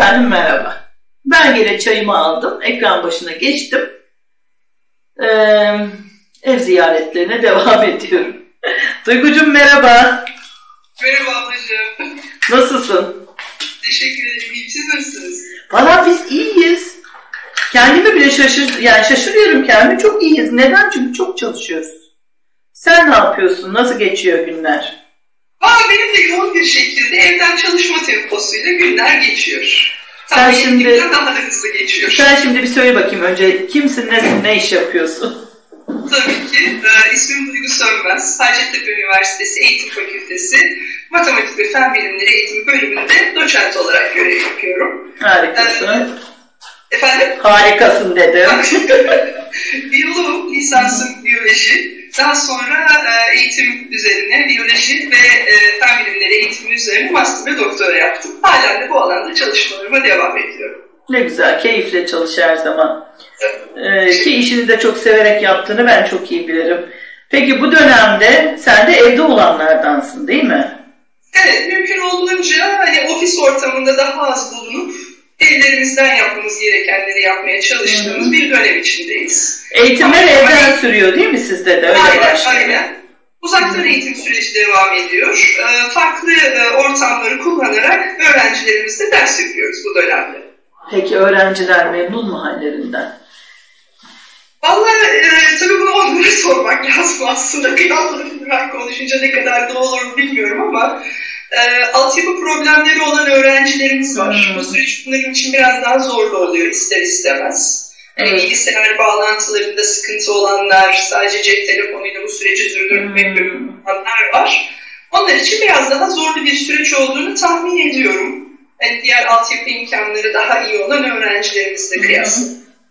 Efendim merhaba. Ben yine çayımı aldım, ekran başına geçtim. Ev ziyaretlerine devam ediyorum. Duygucuğum merhaba. Merhaba ablacığım. Nasılsın? Teşekkür ederim. İyi, siz nasılsınız? Valla biz iyiyiz. Kendimi bile şaşırıyorum kendimi. Çok iyiyiz. Neden? Çünkü çok çalışıyoruz. Sen ne yapıyorsun? Nasıl geçiyor günler? Benim de yoğun bir şekilde evden çalışma temposuyla günler geçiyor. Sen şimdi daha da hızlı geçiyor. Sen şimdi bir söyle bakayım önce. Kimsin, nesin, ne iş yapıyorsun? Tabii ki. İsmim Duygu Sönmez. Hacettepe Üniversitesi Eğitim Fakültesi Matematik ve Fen Bilimleri Eğitim Bölümünde doçent olarak görev yapıyorum. Harikasın. Efendim? Harikasın dedim. Biyoloğum, lisansım biyoloji. Daha sonra eğitim üzerine, biyoloji ve fen bilimleri eğitimi üzerine master ve doktora yaptım. Halen de bu alanda çalışmalarıma devam ediyorum. Ne güzel, keyifle çalış her zaman. Ki işini de çok severek yaptığını ben çok iyi bilirim. Peki bu dönemde sen de evde olanlardansın değil mi? Evet, mümkün olduğunca ofis ortamında daha az bulunup evlerimizden yapmamız gerekenleri yapmaya çalıştığımız bir dönem içindeyiz. Eğitimler evden sürüyor değil mi sizde de? Öyle aynen. Uzaktan eğitim süreci devam ediyor. Farklı ortamları kullanarak öğrencilerimizle ders yapıyoruz bu dönemde. Peki öğrenciler memnun mu hallerinden? Vallahi tabii bunu onlara sormak lazım aslında. Kıyafetler konuşunca ne kadar doğru olur bilmiyorum ama altyapı problemleri olan öğrencilerimiz var. Bu süreç bunların için biraz daha zorlu oluyor ister istemez. Bilgisayar bağlantılarında sıkıntı olanlar, sadece cep telefonuyla bu süreci sürdürmek olanlar var. Onlar için biraz daha zorlu bir süreç olduğunu tahmin ediyorum. Diğer altyapı imkanları daha iyi olan öğrencilerimizle kıyasla.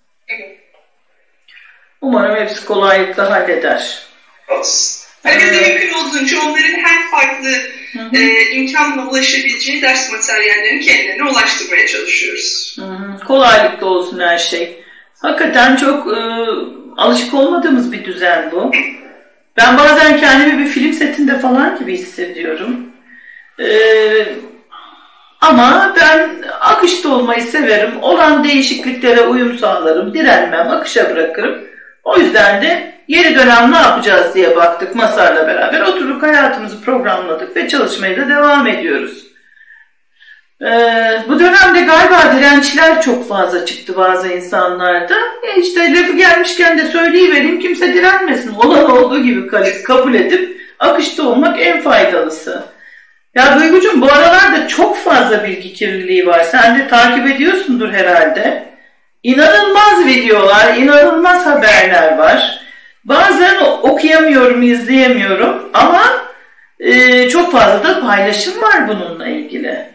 Umarım hepsi kolaylıkla halleder. Olsun. Biz de mümkün olduğunca onların her farklı imkanla ulaşabileceği ders materyallerini kendilerine ulaştırmaya çalışıyoruz. Kolaylıkla olsun her şey. Hakikaten çok alışık olmadığımız bir düzen bu. Ben bazen kendimi bir film setinde falan gibi hissediyorum. Ama ben akışta olmayı severim. Olan değişikliklere uyum sağlarım, direnmem, akışa bırakırım. O yüzden de yeni dönem ne yapacağız diye baktık Masar'la beraber. Oturduk hayatımızı programladık ve çalışmaya da devam ediyoruz. Bu dönemde galiba dirençler çok fazla çıktı bazı insanlarda. İşte lafı gelmişken de söyleyivereyim, kimse direnmesin. Olan olduğu gibi kabul edip akışta olmak en faydalısı. Ya Duygucuğum bu aralarda çok fazla bilgi kirliliği var. Sen de takip ediyorsundur herhalde. İnanılmaz videolar, inanılmaz haberler var. Bazen okuyamıyorum, izleyemiyorum ama çok fazla da paylaşım var bununla ilgili.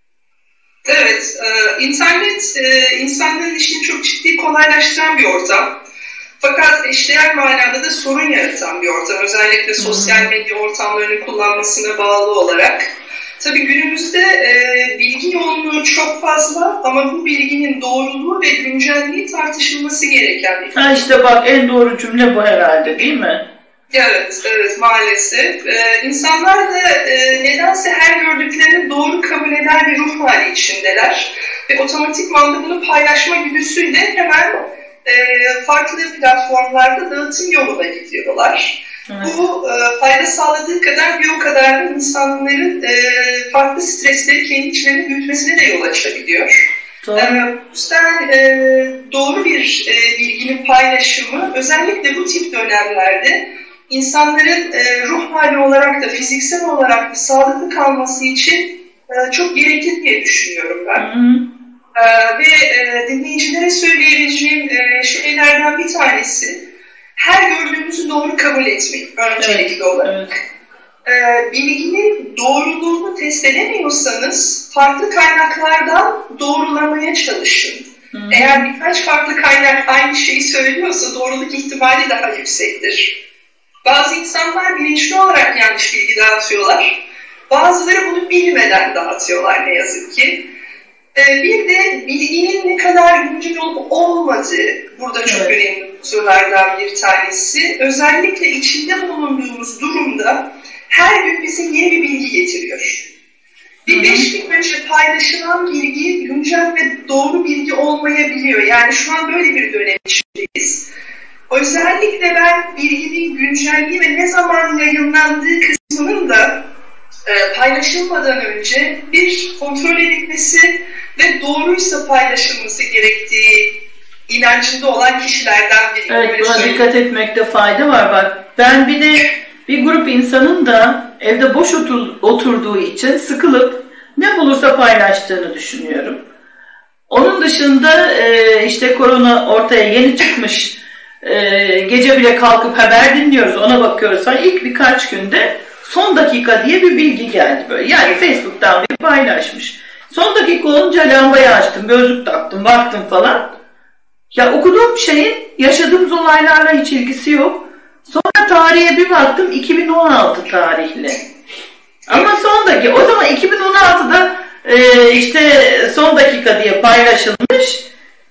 Evet, internet insanların işini çok ciddi kolaylaştıran bir ortam. Fakat eşdeğer manada da sorun yaratan bir ortam. Özellikle sosyal medya ortamlarını kullanmasına bağlı olarak. Tabii günümüzde bilgi yoğunluğu çok fazla ama bu bilginin doğruluğu ve güncelliği tartışılması gereken bir konu. İşte bak en doğru cümle bu herhalde değil mi? Evet maalesef. İnsanlar da nedense her gördüklerini doğru kabul eden bir ruh hali içindeler. Ve otomatikman da bunu paylaşma güdüsüyle hemen farklı platformlarda dağıtım yoluna gidiyorlar. Evet. Bu fayda sağladığı kadar bir o kadar da insanların farklı stresleri kendi içlerine büyütmesine de yol açabiliyor. Bu yüzden doğru bir bilginin paylaşımı özellikle bu tip dönemlerde insanların ruh hali olarak da fiziksel olarak da sağlıklı kalması için çok gerekli diye düşünüyorum ben. Ve dinleyicilere söyleyebileceğim şeylerden bir tanesi her gördüğümüzü doğru kabul etmek öncelikli olarak. Bilginin doğruluğunu test edemiyorsanız farklı kaynaklardan doğrulamaya çalışın. Eğer birkaç farklı kaynak aynı şeyi söylüyorsa doğruluk ihtimali daha yüksektir. Bazı insanlar bilinçli olarak yanlış bilgi dağıtıyorlar. Bazıları bunu bilmeden dağıtıyorlar ne yazık ki. Bir de bilginin ne kadar güncel olup olmadığı burada çok önemli unsurlardan bir tanesi. Özellikle içinde bulunduğumuz durumda her gün bize yeni bir bilgi getiriyor. Bir 5 gün önce paylaşılan bilgi güncel ve doğru bilgi olmayabiliyor. Yani şu an böyle bir dönem içindeyiz. Özellikle ben bilginin güncelliği ve ne zaman yayınlandığı kısmının da paylaşılmadan önce bir kontrol edilmesi ve doğruysa paylaşılması gerektiği inancında olan kişilerden biriyim. Evet, buna dikkat etmekte fayda var. Bak, ben bir de bir grup insanın da evde boş oturduğu için sıkılıp ne bulursa paylaştığını düşünüyorum. Onun dışında işte korona ortaya yeni çıkmış, gece bile kalkıp haber dinliyoruz, ona bakıyoruz. İlk birkaç günde son dakika diye bir bilgi geldi böyle. Yani Facebook'tan bir paylaşmış. Son dakika olunca lambayı açtım, gözlük taktım, baktım falan. Ya okuduğum şeyin yaşadığımız olaylarla hiç ilgisi yok. Sonra tarihe bir baktım, 2016 tarihli. Ama son dakika, o zaman 2016'da işte son dakika diye paylaşılmış.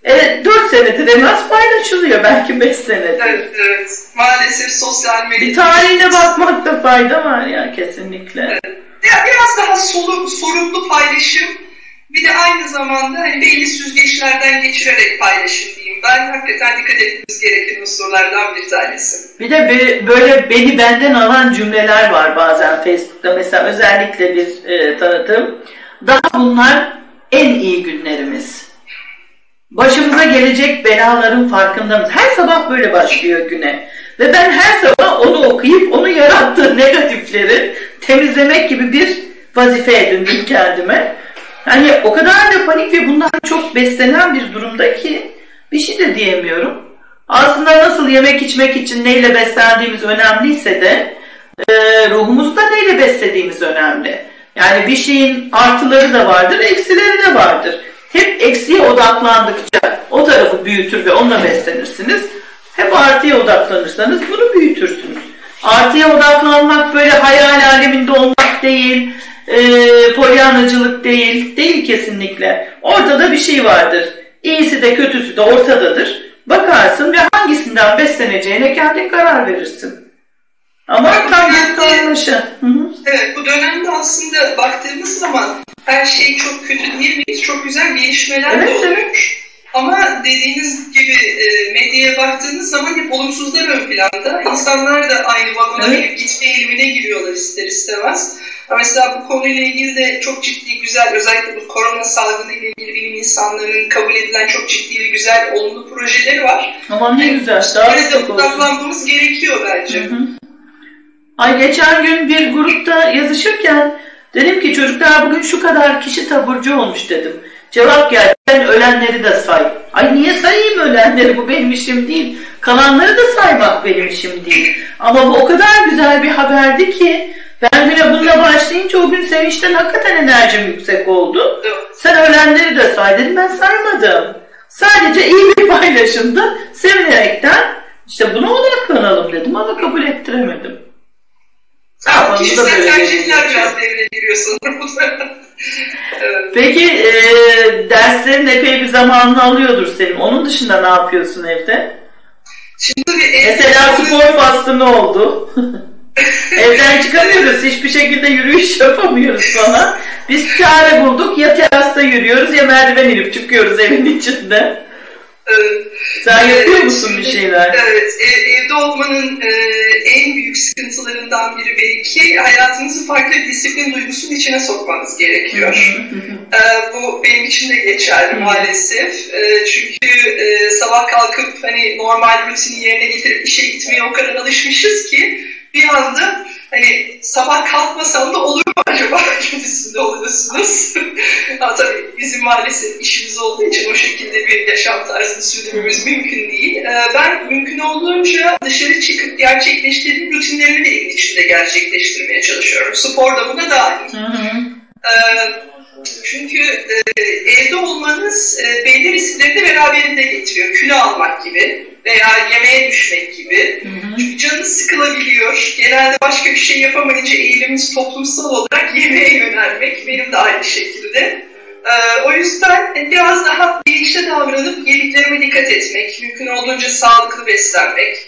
4 senedir en az paylaşılıyor, belki 5 senedir. Evet, evet. Maalesef sosyal medya. Bir tarihine bakmakta fayda var ya, kesinlikle. Evet. Ya biraz daha sorumlu paylaşım, bir de aynı zamanda hani belli süzgeçlerden geçirerek paylaşım diyeyim. Ben hakikaten dikkat etmemiz gereken unsurlardan bir tanesi. Bir de böyle beni benden alan cümleler var bazen Facebook'ta. Mesela özellikle bir tanıdığım. Daha bunlar en iyi günlerimiz. Başımıza gelecek belaların farkında mıyız? Her sabah böyle başlıyor güne. Ve ben her sabah onu okuyup onu yarattığı negatifleri temizlemek gibi bir vazife edindim kendime. Yani o kadar da panik ve bundan çok beslenen bir durumda ki bir şey de diyemiyorum. Aslında nasıl yemek içmek için neyle beslendiğimiz önemliyse de ruhumuzu da neyle beslediğimiz önemli. Yani bir şeyin artıları da vardır, eksileri de vardır. Hep eksiye odaklandıkça o tarafı büyütür ve onunla beslenirsiniz. Hep artıya odaklanırsanız bunu büyütürsünüz. Artıya odaklanmak böyle hayal aleminde olmak değil, polyanacılık değil, değil kesinlikle. Ortada bir şey vardır. İyisi de kötüsü de ortadadır. Bakarsın ve hangisinden besleneceğine kendin karar verirsin. Ama tam karmaşa. Evet, bu dönemde aslında baktığımız zaman her şey çok kötü diyemeyiz. Çok güzel gelişmeler de oluyor. Evet. Ama dediğiniz gibi medyaya baktığınız zaman hep olumsuzlar ön planda. İnsanlar da aynı vagona binip gitme eğilimine giriyorlar ister istemez. Mesela bu konuyla ilgili de çok ciddi güzel, özellikle bu korona salgını ile ilgili bilim insanlarının kabul edilen çok ciddi ve güzel olumlu projeleri var. Aman ne güzel. Böyle de odaklanmamız gerekiyor bence. Hı. Ay, geçen gün bir grupta yazışırken dedim ki çocuklar bugün şu kadar kişi taburcu olmuş dedim. Cevap geldi, sen ölenleri de say. Ay niye sayayım ölenleri, bu benim işim değil. Kalanları da saymak benim işim değil. Ama bu o kadar güzel bir haberdi ki ben güne bununla başlayınca o gün sevinçten hakikaten enerjim yüksek oldu. Sen ölenleri de say dedim, ben saymadım. Sadece iyi bir paylaşımda sevinerekten işte buna odaklanalım dedim ama kabul ettiremedim. Kişisel tercihler biraz devreye giriyor sanırım. Peki derslerin epey bir zamanını alıyordur senin. Onun dışında ne yapıyorsun evde? Mesela spor faslı ne oldu? Evden çıkamıyoruz. Hiçbir şekilde yürüyüş yapamıyoruz falan. Biz çare bulduk. Ya terasta yürüyoruz ya merdiven inip çıkıyoruz evin içinde. Sen yapıyor musun bir şeyler? Evet, evde olmanın en büyük sıkıntılarından biri belki hayatınızı farklı bir disiplin duygusunun içine sokmanız gerekiyor. Bu benim için de geçerli maalesef. Çünkü sabah kalkıp hani normal rutini yerine getirip işe gitmeye o kadar alışmışız ki bir anda hani sabah kalkmasam da olur mu acaba gibisinde oluyorsunuz. Tabii bizim maalesef işimiz olduğu için o şekilde bir yaşam tarzını sürdürmemiz mümkün değil. Ben mümkün olduğunca dışarı çıkıp gerçekleştirdiğim rutinlerimi de evin içinde gerçekleştirmeye çalışıyorum. Spor da buna dahil. Çünkü evde olmanız belli riskleri de beraberinde getiriyor. Kilo almak gibi veya yemeğe düşmek gibi. Çünkü canınız sıkılabiliyor. Genelde başka bir şey yapamayınca eğilimimiz toplumsal olarak yemeğe yönelmek. Benim de aynı şekilde. O yüzden biraz daha bilinçli davranıp yediklerime dikkat etmek, mümkün olduğunca sağlıklı beslenmek.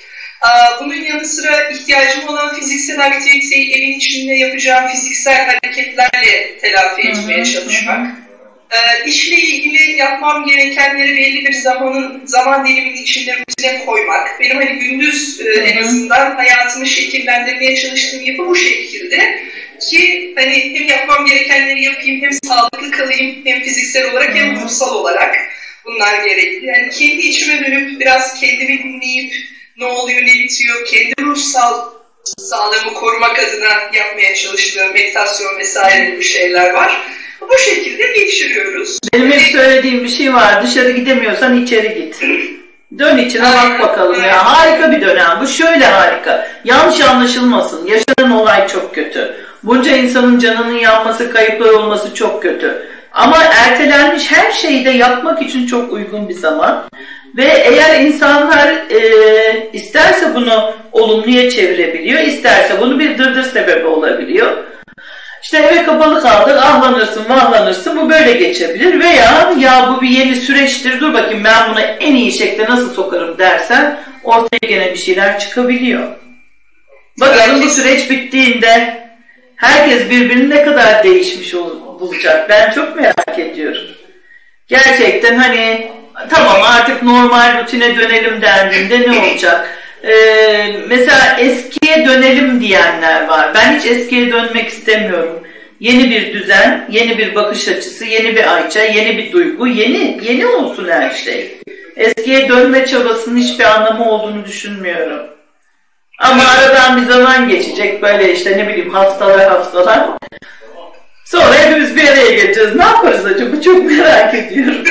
Bunun yanı sıra ihtiyacım olan fiziksel aktiviteyi evin içinde yapacağım fiziksel hareketlerle telafi etmeye çalışmak. İşle ilgili yapmam gerekenleri belli bir zaman diliminin içinde rutine koymak. Benim hani gündüz en azından hayatımı şekillendirmeye çalıştığım yapı bu şekilde. Ki hani hem yapmam gerekenleri yapayım, hem sağlıklı kalayım, hem fiziksel olarak hem ruhsal olarak bunlar gerekli. Yani kendi içime dönüp biraz kendimi dinleyip ne oluyor, ne bitiyor, kendi ruhsal sağlığımı korumak adına yapmaya çalıştığım meditasyon vesaire gibi şeyler var. Bu şekilde geçiriyoruz. Benim hep söylediğim bir şey var. Dışarı gidemiyorsan içeri git. Dön içine bak bakalım ya. Harika bir dönem. Bu şöyle harika. Yanlış anlaşılmasın. Yaşanan olay çok kötü. Bunca insanın canının yanması, kayıplar olması çok kötü. Ama ertelenmiş her şeyi de yapmak için çok uygun bir zaman. Ve eğer insanlar isterse bunu olumluya çevirebiliyor, isterse bunu bir dırdır sebebi olabiliyor. İşte eve kapalı kaldın, ahlanırsın, vahlanırsın, bu böyle geçebilir. Veya ya bu bir yeni süreçtir, dur bakayım ben bunu en iyi şekilde nasıl sokarım dersen ortaya gene bir şeyler çıkabiliyor. Bakalım bu süreç bittiğinde herkes birbirini ne kadar değişmiş bulacak. Ben çok merak ediyorum. Gerçekten hani tamam artık normal rutine dönelim dendiğinde ne olacak? Mesela eskiye dönelim diyenler var. Ben hiç eskiye dönmek istemiyorum. Yeni bir düzen, yeni bir bakış açısı, yeni bir ayça, yeni bir duygu, yeni olsun her şey. Eskiye dönme çabasının hiçbir anlamı olduğunu düşünmüyorum. Ama aradan bir zaman geçecek böyle işte ne bileyim haftalar. Sonra hepimiz bir araya geleceğiz. Ne yaparız acaba? Çok merak ediyorum.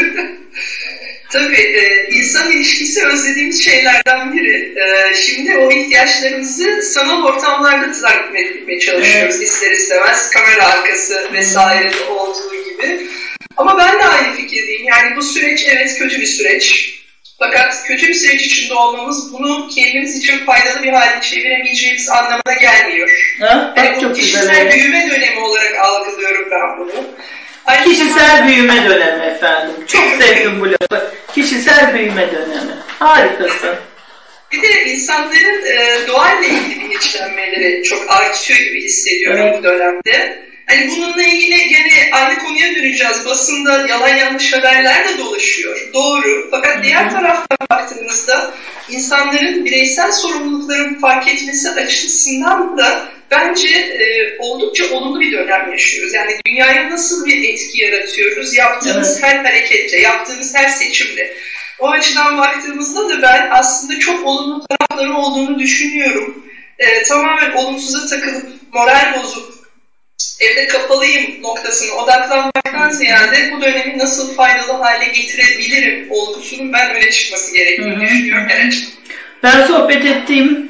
Tabii insan ilişkisi özlediğimiz şeylerden biri. Şimdi o ihtiyaçlarımızı sanal ortamlarda takip etmeye çalışıyoruz ister istemez. Kamera arkası vesaire olduğu gibi. Ama ben de aynı fikirdeyim. Yani bu süreç evet kötü bir süreç. Fakat kötü bir süreç içinde olmamız bunu kendimiz için faydalı bir hale çeviremeyeceğimiz anlamına gelmiyor. Yani bu kişisel büyüme dönemi olarak algılıyorum ben bunu. Kişisel büyüme dönemi efendim. Çok sevdim bu lafı. Kişisel büyüme dönemi. Harikasın. Bir de insanların doğayla ilgili bilinçlenmeleri çok artıyor gibi hissediyorum bu dönemde. Hani bununla ilgili gene aynı konuya döneceğiz. Basında yalan yanlış haberler de dolaşıyor. Doğru. Fakat diğer taraftan baktığımızda insanların bireysel sorumluluklarını fark etmesi açısından da bence oldukça olumlu bir dönem yaşıyoruz. Yani dünyaya nasıl bir etki yaratıyoruz yaptığımız her hareketle, yaptığımız her seçimle. O açıdan baktığımızda da ben aslında çok olumlu tarafları olduğunu düşünüyorum. Tamamen olumsuza takılıp moral bozup evde kapalıyım noktasına odaklanmaktan ziyade bu dönemi nasıl faydalı hale getirebilirim olgusunun ben öne çıkması gerektiğini düşünüyorum. Evet. Ben sohbet ettiğim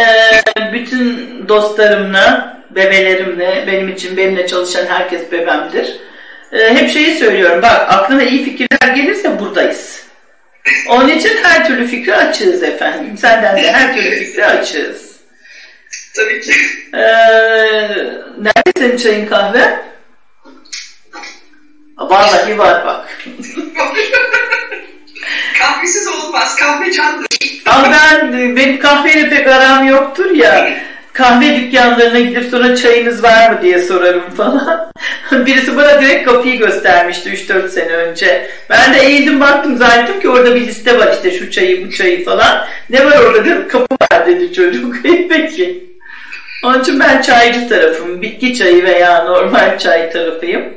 bütün dostlarımla, bebelerimle, benim için benimle çalışan herkes bebemdir. Hep şeyi söylüyorum, bak aklına iyi fikirler gelirse buradayız. Onun için her türlü fikri açığız efendim. Senden de her türlü fikri açığız. Tabii ki. Nerede senin çayın kahve? Vallahi var bak. Kahvesiz olmaz, kahve candır. Ama benim kahveyle pek aram yoktur ya. Kahve dükkanlarına gidip sonra çayınız var mı diye sorarım falan. Birisi bana direkt kapıyı göstermişti 3-4 sene önce. Ben de eğildim baktım zannettim ki orada bir liste var işte şu çayı bu çayı falan. Ne var orada dedim, kapı var dedi çocuk. Peki. Onun için ben çaycı tarafım. Bitki çayı veya normal çay tarafıyım.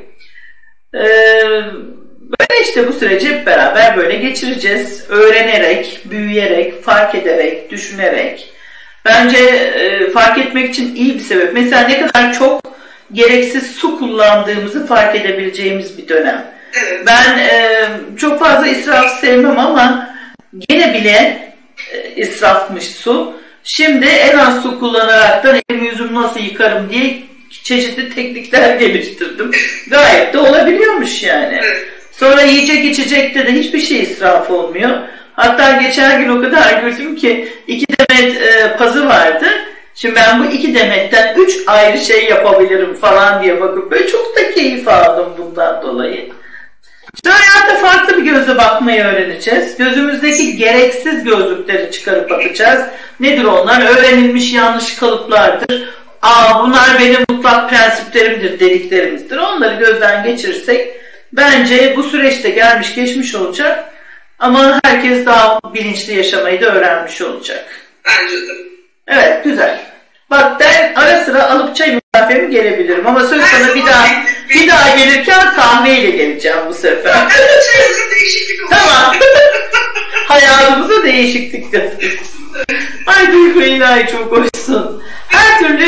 Böyle işte bu süreci hep beraber böyle geçireceğiz. Öğrenerek, büyüyerek, fark ederek, düşünerek. Bence fark etmek için iyi bir sebep. Mesela ne kadar çok gereksiz su kullandığımızı fark edebileceğimiz bir dönem. Ben çok fazla israf sevmem ama gene bile israfmış su. Şimdi en az su kullanaraktan elimi yüzümü nasıl yıkarım diye çeşitli teknikler geliştirdim. Gayet de olabiliyormuş yani. Sonra yiyecek içecekte de hiçbir şey israf olmuyor. Hatta geçen gün o kadar güldüm ki 2 demet pazı vardı. Şimdi ben bu 2 demetten 3 ayrı şey yapabilirim falan diye bakıp böyle çok da keyif aldım bundan dolayı. İşte hayata farklı bir göz gözle bakmayı öğreneceğiz. Gözümüzdeki gereksiz gözlükleri çıkarıp atacağız. Nedir onlar? Öğrenilmiş yanlış kalıplardır. Bunlar benim mutlak prensiplerimdir, dediklerimizdir. Onları gözden geçirirsek bence bu süreçte gelmiş geçmiş olacak. Ama herkes daha bilinçli yaşamayı da öğrenmiş olacak. Bence de. Evet, güzel. Bak ben ara sıra alıp çay misafirimi gelebilirim ama söz sana bir daha gelirken kahveyle geleceğim bu sefer. Çayımızın değişiklik olacak. Tamam. Hayatımıza değişiklik getiririz. Ay Duygu ilahi çok hoşsun. Her türlü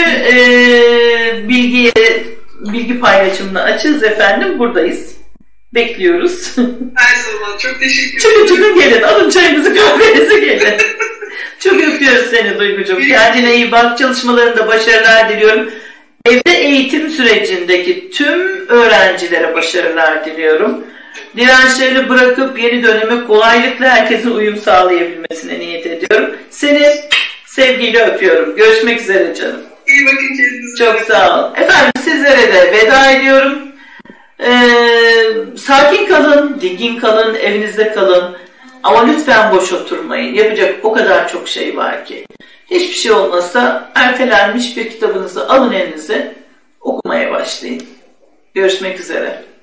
bilgi paylaşımına açığız efendim. Buradayız. Bekliyoruz. Her zaman çok teşekkür ederim. Çıkın gelin. Alın çayınızı, kahvenizi gelin. Çok öpüyoruz seni Duygucuğum. Kendine iyi bak. Çalışmalarında başarılar diliyorum. Evde eğitim sürecindeki tüm öğrencilere başarılar diliyorum. Dirençlerini bırakıp yeni döneme kolaylıkla herkesin uyum sağlayabilmesine niyet ediyorum. Seni sevgiyle öpüyorum. Görüşmek üzere canım. İyi bakın kendinize. Çok sağ ol. Efendim sizlere de veda ediyorum. Sakin kalın, dingin kalın, evinizde kalın. Ama lütfen boş oturmayın. Yapacak o kadar çok şey var ki. Hiçbir şey olmasa ertelenmiş bir kitabınızı alın elinize, okumaya başlayın. Görüşmek üzere.